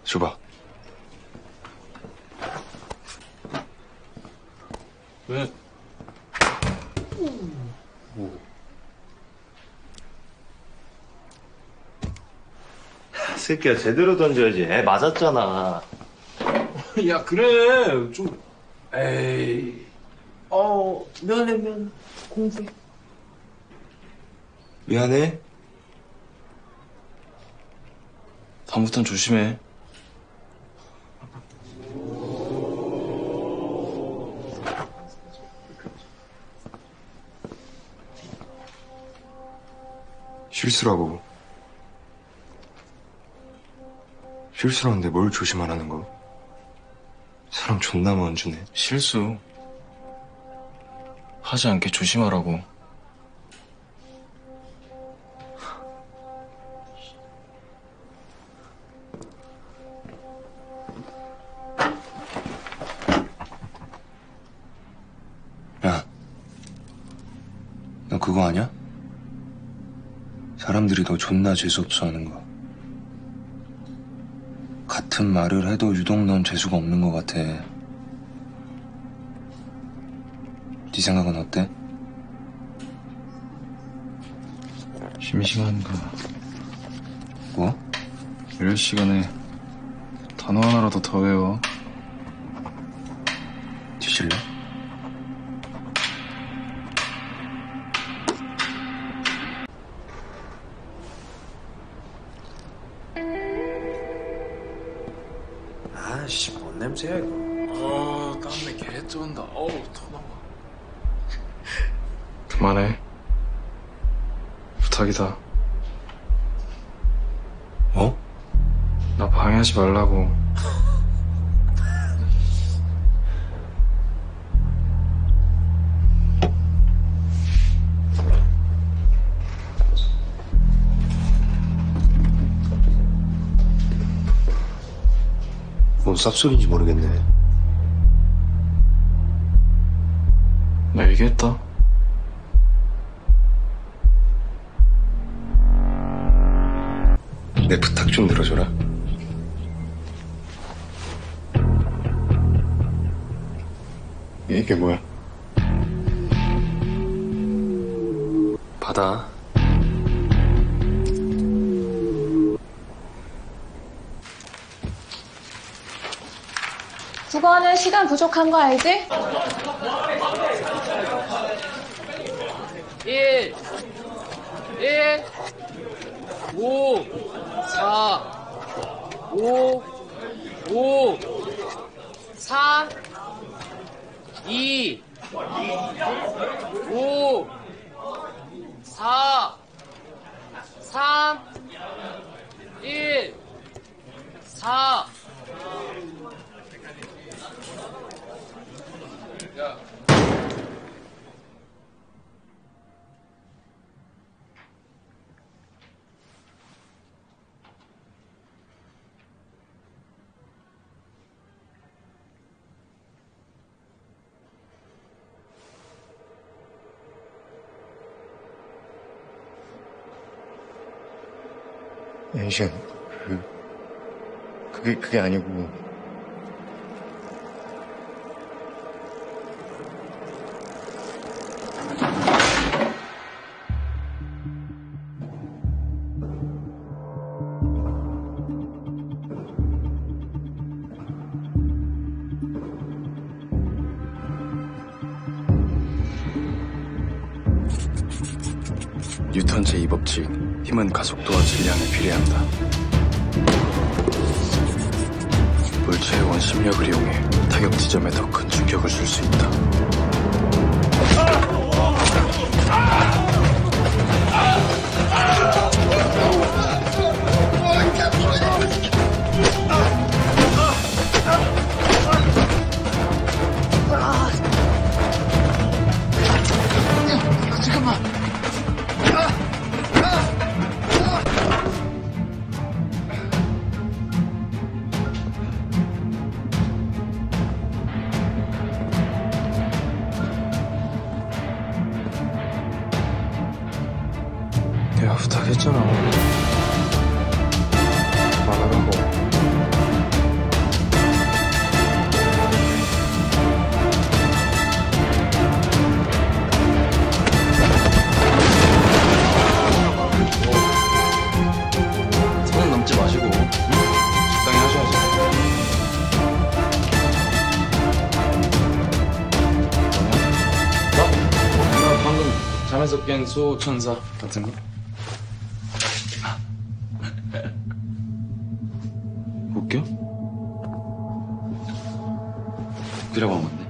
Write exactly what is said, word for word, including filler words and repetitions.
줘봐. 왜? 오. 새끼야 제대로 던져야지. 애 맞았잖아. 야 그래 좀 에이 어 미안해 미안해 공부해. 미안해. 다음부턴 조심해. 실수라고. 실수라는데 뭘 조심하라는 거? 사람 존나 먼주네. 실수 하지 않게 조심하라고. 야, 너 그거 아냐? 사람들이 너 존나 재수없어 하는 거. 같은 말을 해도 유독 넌 재수가 없는 것 같아. 네 생각은 어때? 심심한가? 뭐? 이럴 시간에 단어 하나라도 더 외워. 뒤질래? 아씨, 뭔 냄새야 이거? 아, 땀내 개 쩐다. 어우, 더 나와. 그만해. 부탁이다. 어? 나 방해하지 말라고. 뭔 쌉소리인지 모르겠네. 나 얘기했다. 내 부탁 좀 들어줘라. 이게 뭐야? 받아. 국어는 시간 부족한 거 알지? 일, 일, 오, 사, 오, 오, 삼, 이, 오, 사, 삼, 일, 사. 야. 에이션, 그, 그게, 그게 아니고. 뉴턴 제이 법칙, 힘은 가속도와 질량에 비례한다. 물체의 원심력을 이용해 타격 지점에 더 큰 충격을 줄 수 있다. 잠깐만. 내가 부탁했잖아. 말하라고. 영화에서 깬 소천사 같은 거? 웃겨? 웃기라고 한 건데.